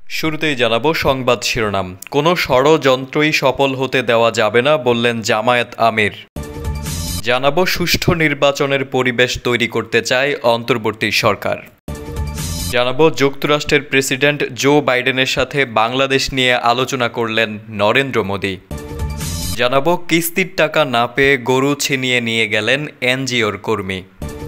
শুরুতেই জানাবো সংবাদ শিরোনাম। কোনো ষড়যন্ত্রই সফল হতে দেওয়া যাবে না বললেন জামায়াত আমির। জানাবো সুষ্ঠু নির্বাচনের পরিবেশ তৈরি করতে চায় অন্তর্বর্তী সরকার। জানাবো যুক্তরাষ্ট্রের প্রেসিডেন্ট জো বাইডেনের সাথে বাংলাদেশ নিয়ে আলোচনা করলেন নরেন্দ্র মোদি। জানাবো কিস্তির টাকা না পেয়ে গরু ছিনিয়ে নিয়ে গেলেন এনজিওর কর্মী।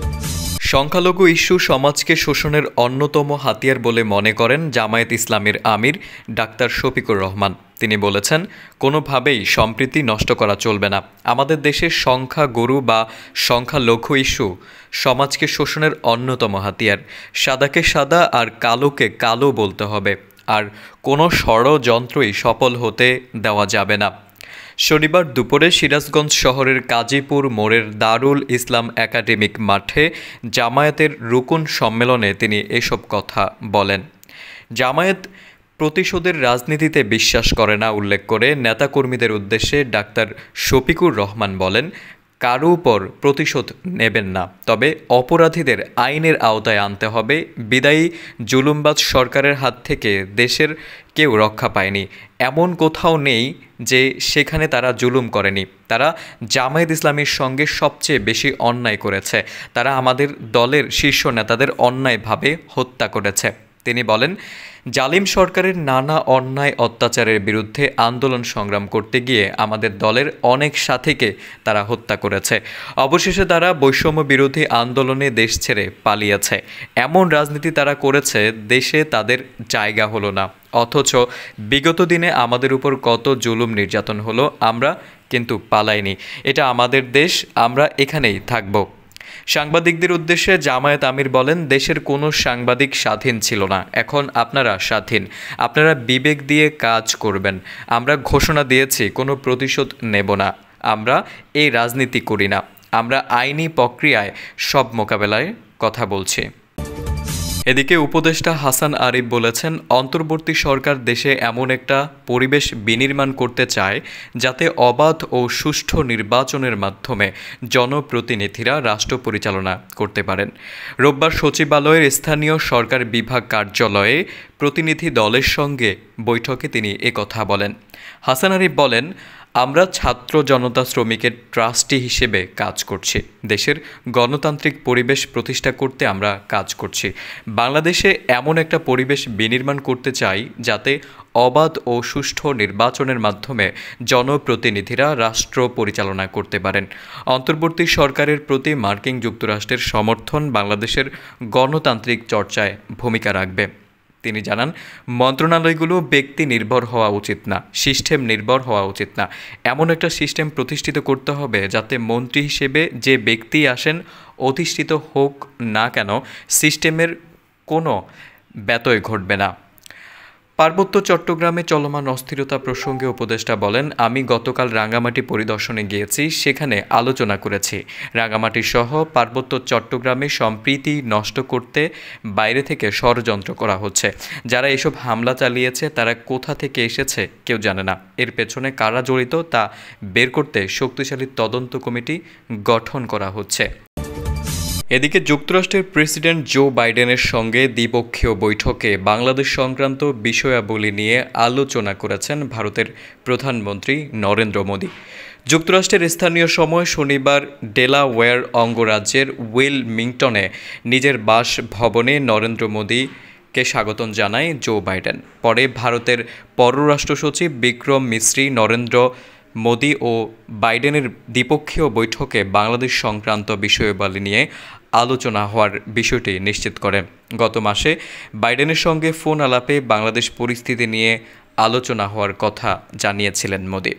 সংখ্যালঘু ইস্যু সমাজকে শোষণের অন্যতম হাতিয়ার বলে মনে করেন জামায়াত ইসলামীর আমির ডাক্তার শফিকুর রহমান। তিনি বলেছেন, কোনোভাবেই সম্প্রীতি নষ্ট করা চলবে না। আমাদের দেশের সংখ্যা গরু বা সংখ্যালঘু ইস্যু সমাজকে শোষণের অন্যতম হাতিয়ার। সাদাকে সাদা আর কালোকে কালো বলতে হবে, আর কোনো ষড়যন্ত্রই সফল হতে দেওয়া যাবে না। শনিবার দুপুরে সিরাজগঞ্জ শহরের কাজীপুর মোড়ের দারুল ইসলাম একাডেমিক মাঠে জামায়াতের রুকুন সম্মেলনে তিনি এসব কথা বলেন। জামায়াত প্রতিশোধের রাজনীতিতে বিশ্বাস করে না উল্লেখ করে নেতাকর্মীদের উদ্দেশ্যে ডাক্তার শফিকুর রহমান বলেন, কারো উপর প্রতিশোধ নেবেন না, তবে অপরাধীদের আইনের আওতায় আনতে হবে। বিদায়ী জুলুমবাজ সরকারের হাত থেকে দেশের কেউ রক্ষা পায়নি, এমন কোথাও নেই যে সেখানে তারা জুলুম করেনি। তারা জামায়াত ইসলামীর সঙ্গে সবচেয়ে বেশি অন্যায় করেছে। তারা আমাদের দলের শীর্ষ নেতাদের অন্যায়ভাবে হত্যা করেছে। তিনি বলেন, জালিম সরকারের নানা অন্যায় অত্যাচারের বিরুদ্ধে আন্দোলন সংগ্রাম করতে গিয়ে আমাদের দলের অনেক সাথীকে তারা হত্যা করেছে। অবশেষে তারা বৈষম্য বিরোধী আন্দোলনে দেশ ছেড়ে পালিয়েছে। এমন রাজনীতি তারা করেছে, দেশে তাদের জায়গা হলো না। অথচ বিগত দিনে আমাদের উপর কত জুলুম নির্যাতন হলো, আমরা কিন্তু পালাইনি। এটা আমাদের দেশ, আমরা এখানেই থাকব। সাংবাদিকদের উদ্দেশ্যে জামায়াত আমির বলেন, দেশের কোনো সাংবাদিক স্বাধীন ছিল না, এখন আপনারা স্বাধীন। আপনারা বিবেক দিয়ে কাজ করবেন। আমরা ঘোষণা দিয়েছি কোনো প্রতিশোধ নেব না। আমরা এই রাজনীতি করি না। আমরা আইনি প্রক্রিয়ায় সব মোকাবেলায় কথা বলছি। এদিকে উপদেষ্টা হাসান আরিফ বলেছেন, অন্তর্বর্তী সরকার দেশে এমন একটা পরিবেশ বিনির্মাণ করতে চায় যাতে অবাধ ও সুষ্ঠু নির্বাচনের মাধ্যমে জনপ্রতিনিধিরা রাষ্ট্র পরিচালনা করতে পারেন। রোববার সচিবালয়ের স্থানীয় সরকার বিভাগ কার্যালয়ে প্রতিনিধি দলের সঙ্গে বৈঠকে তিনি একথা বলেন। হাসান আরিফ বলেন, আমরা ছাত্র জনতা শ্রমিকের ট্রাস্টি হিসেবে কাজ করছি। দেশের গণতান্ত্রিক পরিবেশ প্রতিষ্ঠা করতে আমরা কাজ করছি। বাংলাদেশে এমন একটা পরিবেশ বিনির্মাণ করতে চাই যাতে অবাধ ও সুষ্ঠু নির্বাচনের মাধ্যমে জনপ্রতিনিধিরা রাষ্ট্র পরিচালনা করতে পারেন। অন্তর্বর্তী সরকারের প্রতি মার্কিন যুক্তরাষ্ট্রের সমর্থন বাংলাদেশের গণতান্ত্রিক চর্চায় ভূমিকা রাখবে। তিনি জানান, মন্ত্রণালয়গুলো ব্যক্তি নির্ভর হওয়া উচিত না, সিস্টেম নির্ভর হওয়া উচিত না। এমন একটা সিস্টেম প্রতিষ্ঠিত করতে হবে যাতে মন্ত্রী হিসেবে যে ব্যক্তি আসেন, অধিষ্ঠিত হোক না কেন, সিস্টেমের কোনো ব্যত্যয় ঘটবে না। পার্বত্য চট্টগ্রামে চলমান অস্থিরতা প্রসঙ্গে উপদেষ্টা বলেন, আমি গতকাল রাঙ্গামাটি পরিদর্শনে গিয়েছি, সেখানে আলোচনা করেছি। রাঙ্গামাটি সহ পার্বত্য চট্টগ্রামে সম্প্রীতি নষ্ট করতে বাইরে থেকে ষড়যন্ত্র করা হচ্ছে। যারা এসব হামলা চালিয়েছে তারা কোথা থেকে এসেছে কেউ জানে না। এর পেছনে কারা জড়িত তা বের করতে শক্তিশালী তদন্ত কমিটি গঠন করা হচ্ছে। এদিকে যুক্তরাষ্ট্রের প্রেসিডেন্ট জো বাইডেনের সঙ্গে দ্বিপক্ষীয় বৈঠকে বাংলাদেশ সংক্রান্ত বিষয়াবলী নিয়ে আলোচনা করেছেন ভারতের প্রধানমন্ত্রী নরেন্দ্র মোদি। যুক্তরাষ্ট্রের স্থানীয় সময় শনিবার ডেলাওয়্যার অঙ্গরাজ্যের উইলমিংটনে নিজের বাসভবনে নরেন্দ্র মোদিকে স্বাগত জানায় জো বাইডেন। পরে ভারতের পররাষ্ট্র সচিব বিক্রম মিশ্রি নরেন্দ্র মোদি ও বাইডেনের দ্বিপক্ষীয় বৈঠকে বাংলাদেশ সংক্রান্ত বিষয়াবলী নিয়ে আলোচনা হওয়ার বিষয়টি নিশ্চিত করেন। গত মাসে বাইডেনের সঙ্গে ফোন আলাপে বাংলাদেশ পরিস্থিতি নিয়ে আলোচনা হওয়ার কথা জানিয়েছিলেন মোদি।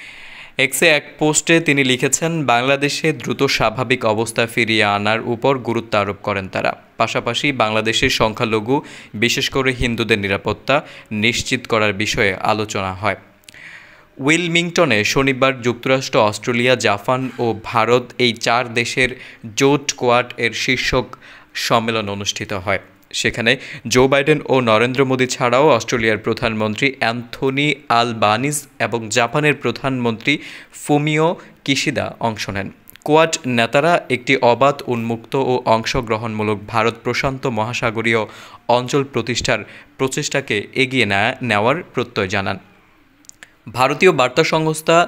এক্সে এক পোস্টে তিনি লিখেছেন, বাংলাদেশে দ্রুত স্বাভাবিক অবস্থা ফিরিয়ে আনার উপর গুরুত্ব আরোপ করেন তারা। পাশাপাশি বাংলাদেশের সংখ্যালঘু, বিশেষ করে হিন্দুদের নিরাপত্তা নিশ্চিত করার বিষয়ে আলোচনা হয়। উইলমিংটনে শনিবার যুক্তরাষ্ট্র, অস্ট্রেলিয়া, জাপান ও ভারত এই 4 দেশের জোট কোয়াড এর শীর্ষক সম্মেলন অনুষ্ঠিত হয়। সেখানে জো বাইডেন ও নরেন্দ্র মোদি ছাড়াও অস্ট্রেলিয়ার প্রধানমন্ত্রী অ্যান্থনি আলবানিজ এবং জাপানের প্রধানমন্ত্রী ফুমিও কিশিদা অংশ নেন। কোয়াড নেতারা একটি অবাধ, উন্মুক্ত ও অংশগ্রহণমূলক ভারত প্রশান্ত মহাসাগরীয় অঞ্চল প্রতিষ্ঠার প্রচেষ্টাকে এগিয়ে নেওয়ার প্রত্যয় জানান। ভারতীয় বার্তা সংস্থা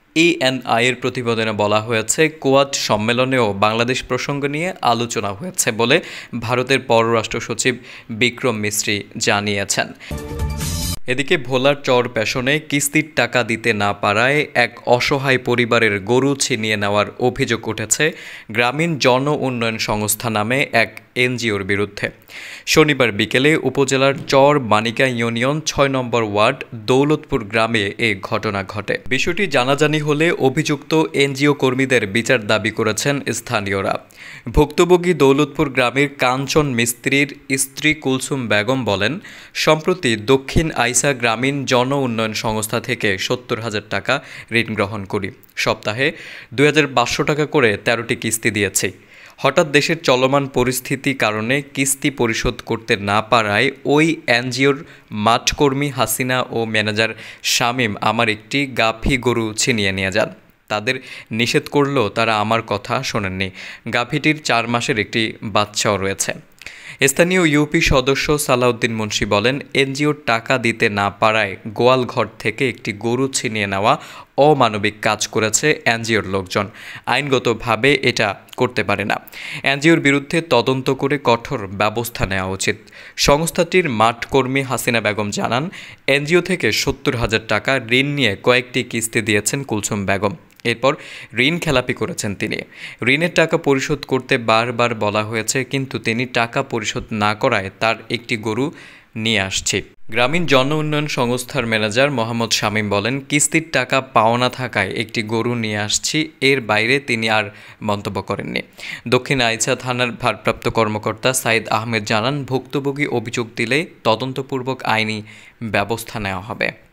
ANI এর প্রতিবেদনে বলা হয়েছে, কোয়াড সম্মেলনেও বাংলাদেশ প্রসঙ্গ নিয়ে আলোচনা হয়েছে বলে ভারতের পররাষ্ট্র সচিব বিক্রম মিস্ত্রি জানিয়েছেন। এদিকে ভোলার চর পেশনে কিস্তির টাকা দিতে না পারায় এক অসহায় পরিবারের গরু ছিনিয়ে নেওয়ার অভিযোগ উঠেছে গ্রামীণ জন উন্নয়ন সংস্থা নামে এক NGOর বিরুদ্ধে। শনিবার বিকেলে উপজেলার চর বানিকা ইউনিয়ন ৬ নম্বর ওয়ার্ড দৌলতপুর গ্রামে এ ঘটনা ঘটে। বিষয়টি জানাজানি হলে অভিযুক্ত NGO কর্মীদের বিচার দাবি করেছেন স্থানীয়রা। ভুক্তভোগী দৌলতপুর গ্রামের কাঞ্চন মিস্ত্রির স্ত্রী কুলসুম বেগম বলেন, সম্প্রতি দক্ষিণ আইসা গ্রামীণ জন উন্নয়ন সংস্থা থেকে ৭০,০০০ টাকা ঋণ গ্রহণ করি। সপ্তাহে ২,৫০০ টাকা করে ১৩টি কিস্তি দিয়েছি। হঠাৎ দেশের চলমান পরিস্থিতি কারণে কিস্তি পরিশোধ করতে না পারায় ওই NGOর মাঠকর্মী হাসিনা ও ম্যানেজার শামীম আমার একটি গাভী গরু ছিনিয়ে নিয়ে যান। তাদের নিষেধ করলেও তারা আমার কথা শোনেননি। গাভীটির ৪ মাসের একটি বাচ্চাও রয়েছে। স্থানীয় ইউপি সদস্য সালাউদ্দিন মুন্সি বলেন, NGOর টাকা দিতে না পারায় গোয়াল ঘর থেকে একটি গরু ছিনিয়ে নেওয়া অমানবিক কাজ করেছে NGOর লোকজন। আইনগতভাবে এটা করতে পারে না। NGOর বিরুদ্ধে তদন্ত করে কঠোর ব্যবস্থা নেওয়া উচিত। সংস্থাটির মাঠকর্মী হাসিনা বেগম জানান, NGO থেকে ৭০,০০০ টাকা ঋণ নিয়ে কয়েকটি কিস্তি দিয়েছেন কুলসুম বেগম। এরপর ঋণ খেলাপি করেছেন তিনি। ঋণের টাকা পরিশোধ করতে বারবার বলা হয়েছে, কিন্তু তিনি টাকা পরিশোধ না করায় তার একটি গরু নিয়ে আসছে। গ্রামীণ জন উন্নয়ন সংস্থার ম্যানেজার মোহাম্মদ শামীম বলেন, কিস্তির টাকা পাওনা থাকায় একটি গরু নিয়ে আসছি, এর বাইরে তিনি আর মন্তব্য করেননি। দক্ষিণ আইচা থানার ভারপ্রাপ্ত কর্মকর্তা সাইদ আহমেদ জানান, ভুক্তভোগী অভিযোগ দিলে তদন্তপূর্বক আইনি ব্যবস্থা নেওয়া হবে।